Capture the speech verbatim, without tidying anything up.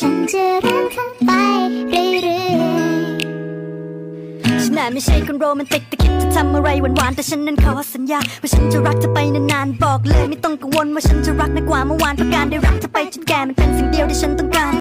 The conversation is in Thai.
ฉันจะรักเธอไปเรื่อยๆฉันน่ะไม่ใช่คนโรแมนติกแต่คิดจะทำอะไรหวานๆแต่ฉันนั้นขอสัญญาว่าฉันจะรักเธอไปนานๆบอกเลยไม่ต้องกังวลว่าฉันจะรักมากกว่าเมื่อวานเพราะการได้รักเธอไปจนแก่มันเป็นสิ่งเดียวที่ฉันต้องการ